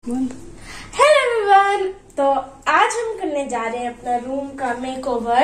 Hello everyone, तो आज हम करने जा रहे हैं अपना रूम का मेकओवर।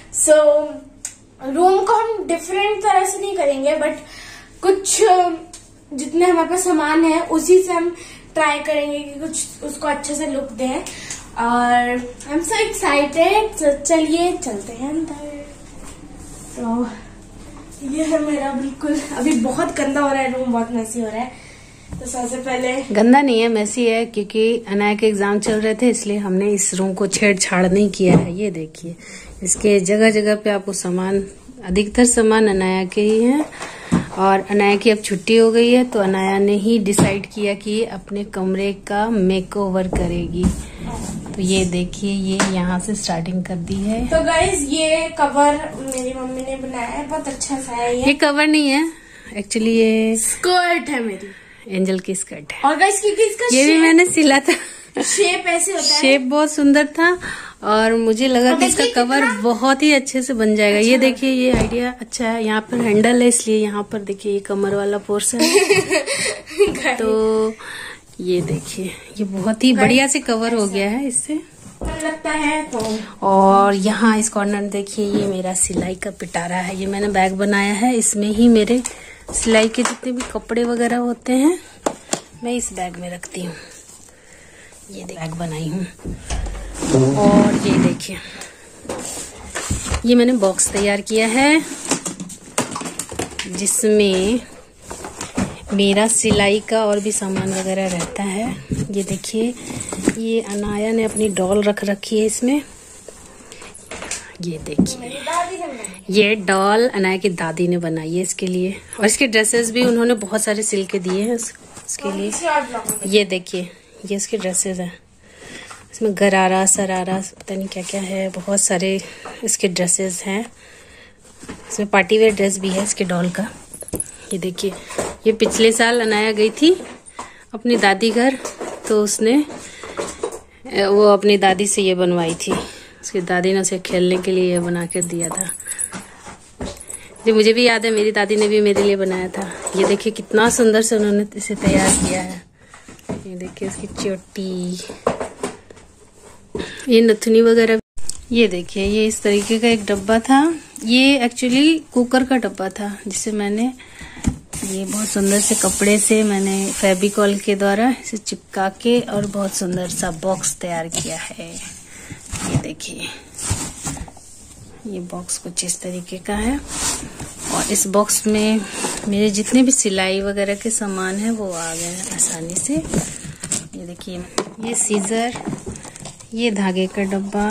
रूम को हम डिफरेंट तरह से नहीं करेंगे, बट कुछ जितने हमारे पास सामान है उसी से हम ट्राई करेंगे कि कुछ उसको अच्छे से लुक दें। और आई एम सो एक्साइटेड, तो चलिए चलते हैं अंदर। तो ये है मेरा, बिल्कुल अभी बहुत गंदा हो रहा है रूम, बहुत मैसी हो रहा है। तो सबसे पहले गंदा नहीं है, मैसी है, क्योंकि अनाया के एग्जाम चल रहे थे, इसलिए हमने इस रूम को छेड़छाड़ नहीं किया है। ये देखिए, इसके जगह जगह पे आपको सामान, अधिकतर सामान अनाया के ही हैं। और अनाया की अब छुट्टी हो गई है, तो अनाया ने ही डिसाइड किया कि अपने कमरे का मेकओवर करेगी। तो ये देखिए, ये यहाँ से स्टार्टिंग कर दी है। तो गाइज, ये कवर मेरी मम्मी ने बनाया है, बहुत अच्छा सा है। ये कवर नहीं है एक्चुअली, ये स्कर्ट है मेरी, एंजल की स्कर्ट है। और गाइस क्योंकि इसका ये भी मैंने सिला था, शेप ऐसे होता है, शेप बहुत सुंदर था और मुझे लगा कि इसका कवर बहुत ही अच्छे से बन जाएगा। ये देखिए, ये आइडिया अच्छा है। यहाँ पर हैंडल है, इसलिए यहाँ पर देखिए ये कमर वाला पोर्शन है। तो ये देखिए, ये बहुत ही बढ़िया से कवर हो गया है इससे, लगता है। तो और यहाँ इस कॉर्नर देखिए, ये मेरा सिलाई का पिटारा है। ये मैंने बैग बनाया है, इसमें ही मेरे सिलाई के जितने भी कपड़े वगैरह होते हैं मैं इस बैग में रखती हूँ। ये बैग बनाई हूँ। और ये देखिए, ये मैंने बॉक्स तैयार किया है जिसमें मेरा सिलाई का और भी सामान वगैरह रहता है। ये देखिए, ये अनाया ने अपनी डॉल रख रखी है इसमें। ये देखिए, ये डॉल अनाया की दादी ने बनाई है इसके लिए, और इसके ड्रेसेस भी उन्होंने बहुत सारे सिल के दिए हैं इसके लिए। ये देखिए, ये इसके ड्रेसेस हैं, इसमें गरारा सरारा पता नहीं क्या क्या है, बहुत सारे इसके ड्रेसेस हैं। इसमें पार्टी वेयर ड्रेस भी है इसके डॉल का। ये देखिए, ये पिछले साल अनाया गई थी अपनी दादी घर, तो उसने वो अपनी दादी से ये बनवाई थी। उसकी दादी ने उसे खेलने के लिए बना कर दिया था। जो मुझे भी याद है, मेरी दादी ने भी मेरे लिए बनाया था। ये देखिए, कितना सुंदर से उन्होंने इसे तैयार किया है। ये देखिए, उसकी चोटी, ये नथुनी वगैरह। ये देखिए, ये इस तरीके का एक डब्बा था। ये एक्चुअली कुकर का डब्बा था, जिसे मैंने ये बहुत सुंदर से कपड़े से मैंने फेविकॉल के द्वारा इसे चिपका के और बहुत सुंदर सा बॉक्स तैयार किया है। ये देखिए, ये बॉक्स कुछ इस तरीके का है, और इस बॉक्स में मेरे जितने भी सिलाई वगैरह के सामान है वो आ गए हैं आसानी से। ये देखिए, ये सीजर, ये धागे का डब्बा,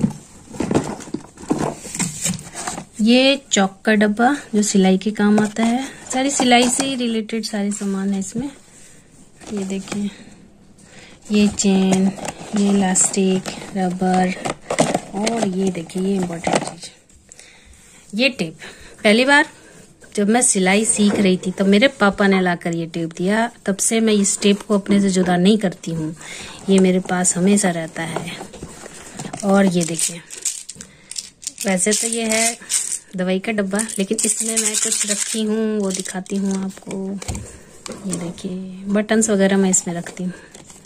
ये चौक का डब्बा जो सिलाई के काम आता है। सारी सिलाई से ही रिलेटेड सारे सामान है इसमें। ये देखिए, ये चेन, ये इलास्टिक, रबर, और ये देखिए, ये इम्पोर्टेंट चीज, ये टेप। पहली बार जब मैं सिलाई सीख रही थी तब मेरे पापा ने लाकर ये टेप दिया। तब से मैं इस टेप को अपने से जुदा नहीं करती हूँ, ये मेरे पास हमेशा रहता है। और ये देखिए, वैसे तो ये है दवाई का डब्बा, लेकिन इसमें मैं कुछ रखी हूँ, वो दिखाती हूँ आपको। ये देखिए, बटन्स वगैरह मैं इसमें रखती हूँ।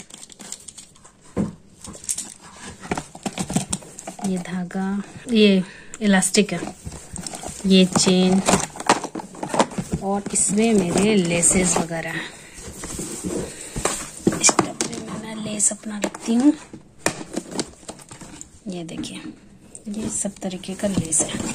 ये धागा, ये इलास्टिक है, ये चेन, और इसमें मेरे लेसेस वगैरह हैं। इस डब्बे में मैं लेस अपना रखती हूँ। ये देखिए, ये सब तरीके का लेस है।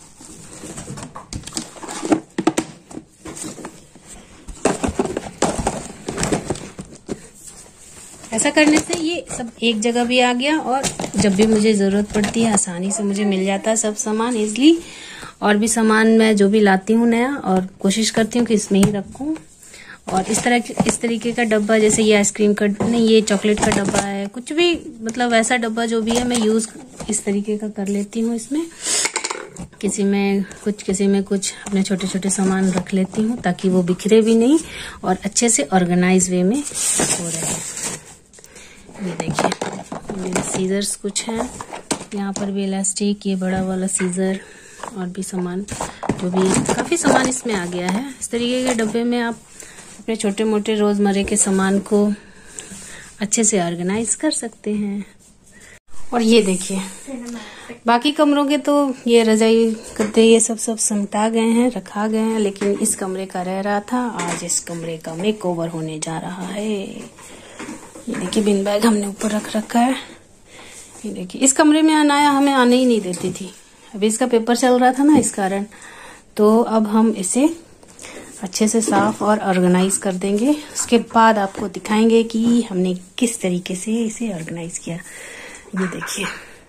ऐसा करने से ये सब एक जगह भी आ गया, और जब भी मुझे जरूरत पड़ती है आसानी से मुझे मिल जाता है सब सामान इजली। और भी सामान मैं जो भी लाती हूँ नया, और कोशिश करती हूँ कि इसमें ही रखूँ। और इस तरीके का डब्बा, जैसे ये आइसक्रीम का नहीं, ये चॉकलेट का डब्बा है, कुछ भी मतलब ऐसा डब्बा जो भी है मैं यूज इस तरीके का कर लेती हूँ। इसमें किसी में कुछ अपने छोटे छोटे सामान रख लेती हूँ, ताकि वो बिखरे भी नहीं और अच्छे से ऑर्गेनाइज वे में हो रहे। ये देखिए, मेरे सीजर्स कुछ हैं, यहाँ पर भी इलास्टिक, ये बड़ा वाला सीजर, और भी सामान जो भी काफी सामान इसमें आ गया है। इस तरीके के डब्बे में आप अपने छोटे मोटे रोजमर्रे के सामान को अच्छे से ऑर्गेनाइज कर सकते हैं। और ये देखिए बाकी कमरों के तो ये रजाई गद्दे ये सब समटा गए हैं, रखा गए हैं, लेकिन इस कमरे का रह रहा था। आज इस कमरे का मेकओवर होने जा रहा है। ये देखिए बिन बैग हमने ऊपर रख रखा है। ये देखिए इस कमरे में अनाया हमें आने ही नहीं देती थी, अभी इसका पेपर चल रहा था ना इस कारण। तो अब हम इसे अच्छे से साफ और ऑर्गेनाइज कर देंगे। उसके बाद आपको दिखाएंगे कि हमने किस तरीके से इसे ऑर्गेनाइज किया। ये देखिए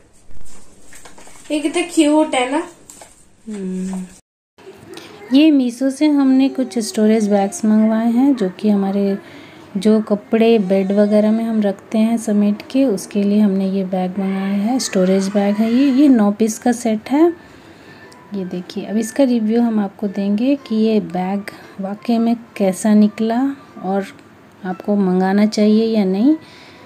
ये कितना क्यूट है ना। ये मीशो से हमने कुछ स्टोरेज बैग्स मंगवाए हैं, जो कि हमारे जो कपड़े बेड वगैरह में हम रखते हैं समेट के, उसके लिए हमने ये बैग मंगाया है। स्टोरेज बैग है ये 9 पीस का सेट है। ये देखिए अब इसका रिव्यू हम आपको देंगे कि ये बैग वाकई में कैसा निकला और आपको मंगाना चाहिए या नहीं।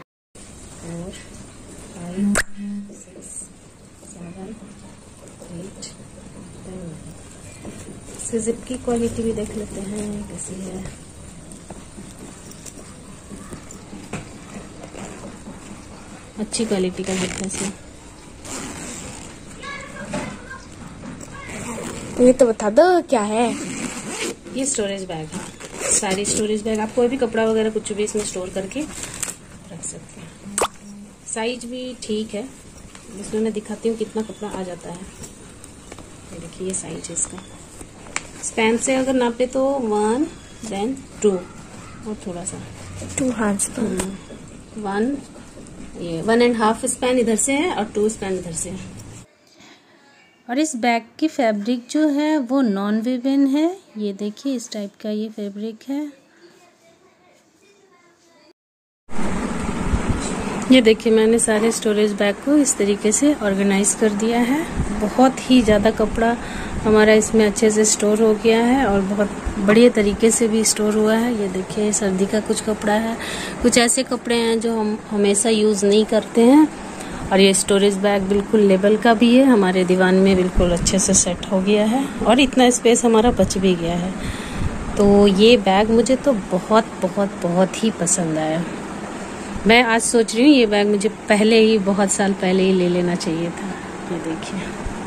इसकी जिप की क्वालिटी भी देख लेते हैं कैसी है। अच्छी क्वालिटी का जिप है। ये तो बता दो क्या है। ये स्टोरेज बैग है, सारी स्टोरेज बैग आप कोई भी कपड़ा वगैरह कुछ भी इसमें स्टोर करके रख सकते हैं। साइज भी ठीक है, इसमें मैं दिखाती हूँ कितना कपड़ा आ जाता है। ये देखिए ये साइज है इसका। स्पैन से अगर नापे तो 1 then 2 और थोड़ा सा 2 hands 1 ये 1.5 स्पैन इधर से है और 2 स्पैन इधर से है। और इस बैग की फैब्रिक जो है वो नॉन विवेन है। ये देखिए इस टाइप का ये फैब्रिक है। ये देखिए मैंने सारे स्टोरेज बैग को इस तरीके से ऑर्गेनाइज कर दिया है। बहुत ही ज़्यादा कपड़ा हमारा इसमें अच्छे से स्टोर हो गया है और बहुत बढ़िया तरीके से भी स्टोर हुआ है। ये देखिए सर्दी का कुछ कपड़ा है, कुछ ऐसे कपड़े हैं जो हम हमेशा यूज़ नहीं करते हैं। और ये स्टोरेज बैग बिल्कुल लेवल का भी है, हमारे दीवान में बिल्कुल अच्छे से सेट हो गया है और इतना स्पेस हमारा बच भी गया है। तो ये बैग मुझे तो बहुत बहुत बहुत ही पसंद आया। मैं आज सोच रही हूँ ये बैग मुझे पहले ही बहुत साल पहले ही ले लेना चाहिए था। ये देखिए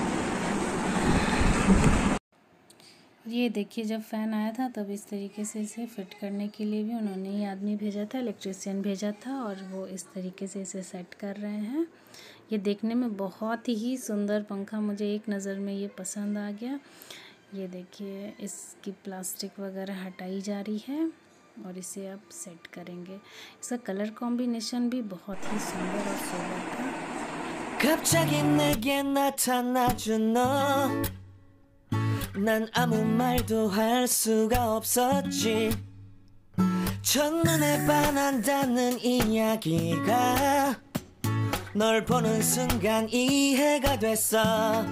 ये देखिए जब फ़ैन आया था तब इस तरीके से इसे फिट करने के लिए भी उन्होंने ही आदमी भेजा था, इलेक्ट्रिशियन भेजा था और वो इस तरीके से इसे सेट कर रहे हैं। ये देखने में बहुत ही सुंदर पंखा मुझे एक नज़र में ये पसंद आ गया। ये देखिए इसकी प्लास्टिक वगैरह हटाई जा रही है और इसे अब सेट करेंगे। इसका कलर कॉम्बिनेशन भी बहुत ही सुंदर और सोबर था। 갑자기 내게 나타나준 너 난 아무 말도 할 수가 없었지. 첫눈에 반한다는 이야기가 널 보는 순간 이해가 됐어.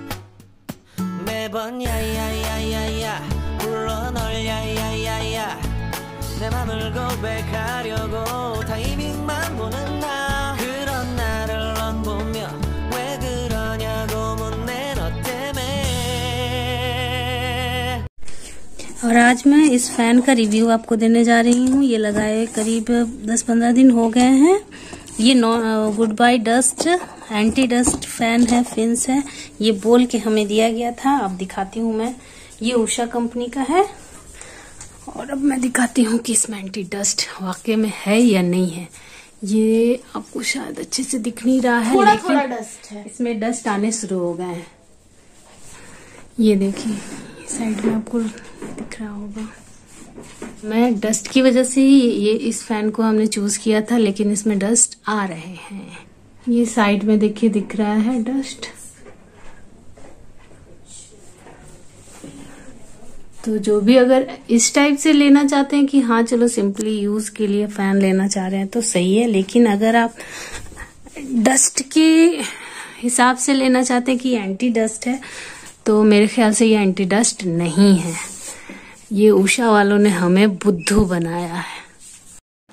매번 야야야야야 불러 널 야야야야 내 맘을 고백하려고 타이밍만 보는 나 그런 나를 넌 보며 왜 그러냐고 묻네 너 때문에। और आज मैं इस फैन का रिव्यू आपको देने जा रही हूँ। ये लगाए करीब 10-15 दिन हो गए हैं। ये good bye dust anti dust fan है, फिन्स है। ये बोल के हमें दिया गया था। अब दिखाती हूँ मैं, ये उषा कंपनी का है और अब मैं दिखाती हूँ कि इसमें एंटी डस्ट वाकई में है या नहीं है। ये आपको शायद अच्छे से दिख नहीं रहा है, थोड़ा लेकिन थोड़ा डस्ट है। इसमें डस्ट आने शुरू हो गए हैं। ये देखिए साइड में आपको दिख रहा होगा। मैं डस्ट की वजह से ही ये इस फैन को हमने चूज किया था, लेकिन इसमें डस्ट आ रहे हैं। ये साइड में देखिए दिख रहा है डस्ट। तो जो भी अगर इस टाइप से लेना चाहते हैं कि हाँ चलो सिंपली यूज के लिए फैन लेना चाह रहे हैं तो सही है, लेकिन अगर आप डस्ट के हिसाब से लेना चाहते हैं कि एंटी डस्ट है तो मेरे ख्याल से ये एंटी डस्ट नहीं है। ये उषा वालों ने हमें बुद्धू बनाया है।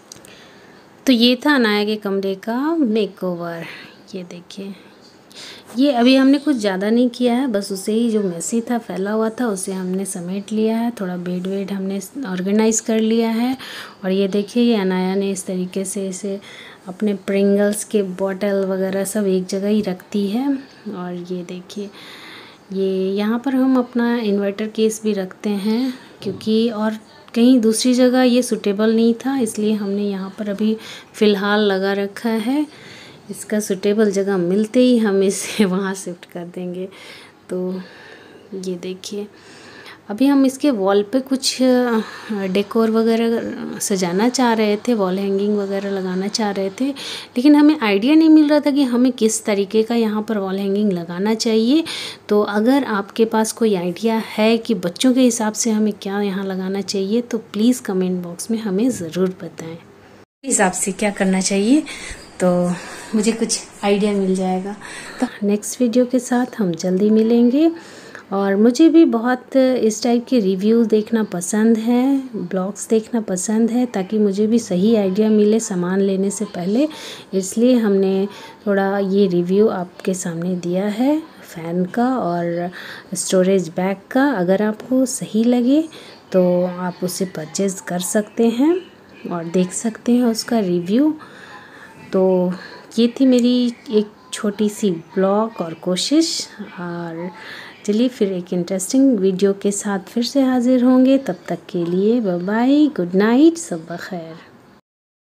तो ये था अनाया के कमरे का मेकओवर। ये देखिए ये अभी हमने कुछ ज़्यादा नहीं किया है, बस उसे ही जो मेसी था फैला हुआ था उसे हमने समेट लिया है। थोड़ा बेड वेड हमने ऑर्गेनाइज़ कर लिया है। और ये देखिए ये अनाया ने इस तरीके से इसे अपने प्रिंगल्स के बॉटल वगैरह सब एक जगह ही रखती है। और ये देखिए ये यहाँ पर हम अपना इन्वर्टर केस भी रखते हैं, क्योंकि और कहीं दूसरी जगह ये सूटेबल नहीं था, इसलिए हमने यहाँ पर अभी फ़िलहाल लगा रखा है। इसका सूटेबल जगह मिलते ही हम इसे वहाँ शिफ्ट कर देंगे। तो ये देखिए अभी हम इसके वॉल पे कुछ डेकोर वगैरह सजाना चाह रहे थे, वॉल हैंगिंग वगैरह लगाना चाह रहे थे, लेकिन हमें आइडिया नहीं मिल रहा था कि हमें किस तरीके का यहाँ पर वॉल हैंगिंग लगाना चाहिए। तो अगर आपके पास कोई आइडिया है कि बच्चों के हिसाब से हमें क्या यहाँ लगाना चाहिए तो प्लीज़ कमेंट बॉक्स में हमें ज़रूर बताएं। इस हिसाब से क्या करना चाहिए तो मुझे कुछ आइडिया मिल जाएगा। तो नेक्स्ट वीडियो के साथ हम जल्दी मिलेंगे। और मुझे भी बहुत इस टाइप के रिव्यूज़ देखना पसंद है, ब्लॉग्स देखना पसंद है, ताकि मुझे भी सही आइडिया मिले सामान लेने से पहले। इसलिए हमने थोड़ा ये रिव्यू आपके सामने दिया है फ़ैन का और स्टोरेज बैग का। अगर आपको सही लगे तो आप उसे परचेज़ कर सकते हैं और देख सकते हैं उसका रिव्यू। तो ये थी मेरी एक छोटी सी ब्लॉग और कोशिश। और चलिए फिर एक इंटरेस्टिंग वीडियो के साथ फिर से हाजिर होंगे। तब तक के लिए बाय बाय, गुड नाइट, सब बखैर।